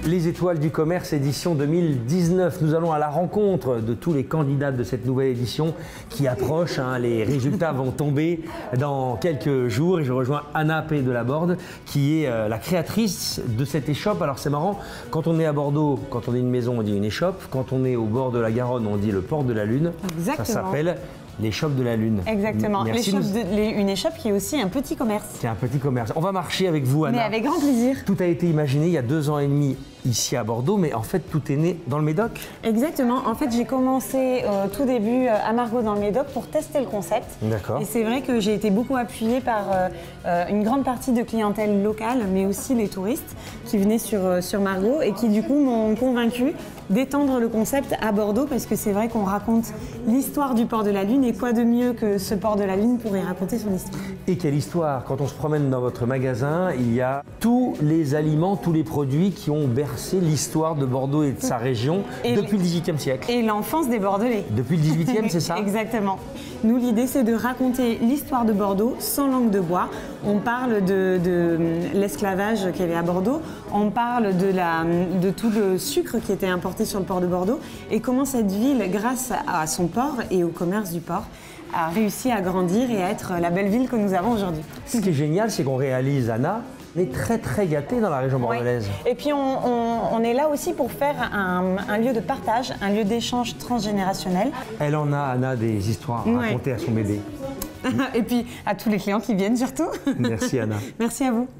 Les étoiles du commerce édition 2019. Nous allons à la rencontre de tous les candidats de cette nouvelle édition qui approche. Les résultats vont tomber dans quelques jours et je rejoins Anna P. de Laborde qui est la créatrice de cette échoppe. Alors c'est marrant, quand on est à Bordeaux, quand on est une maison, on dit une échoppe. Quand on est au bord de la Garonne, on dit le port de la Lune. Exactement. Ça s'appelle l'échoppe de la Lune. Exactement. Une échoppe qui est aussi un petit commerce. C'est un petit commerce. On va marcher avec vous, Anna. Mais avec grand plaisir. Tout a été imaginé il y a 2 ans et demi ici à Bordeaux, mais en fait tout est né dans le Médoc. Exactement. En fait, j'ai commencé tout début à Margaux dans le Médoc pour tester le concept. D'accord. Et c'est vrai que j'ai été beaucoup appuyée par une grande partie de clientèle locale, mais aussi les touristes qui venaient sur Margaux et qui du coup m'ont convaincue d'étendre le concept à Bordeaux parce que c'est vrai qu'on raconte l'histoire du port de la Lune et quoi de mieux que ce port de la Lune pour y raconter son histoire. Et quelle histoire! Quand on se promène dans votre magasin, il y a tous les aliments, tous les produits qui ont bercé l'histoire de Bordeaux et de sa région depuis le XVIIIe siècle. Et l'enfance des Bordelais. Depuis le XVIIIe, c'est ça? Exactement. Nous, l'idée, c'est de raconter l'histoire de Bordeaux sans langue de bois. On parle de l'esclavage qu'il y avait à Bordeaux, on parle de tout le sucre qui était importé sur le port de Bordeaux et comment cette ville, grâce à son port et au commerce du port, a réussi à grandir et à être la belle ville que nous avons aujourd'hui. Ce qui est génial, c'est qu'on réalise, Anna, on est très gâtés dans la région bordelaise. Oui. Et puis on est là aussi pour faire un lieu de partage, un lieu d'échange transgénérationnel. Elle en a, Anna, des histoires à raconter à son bébé. Et puis à tous les clients qui viennent surtout. Merci, Anna. Merci à vous.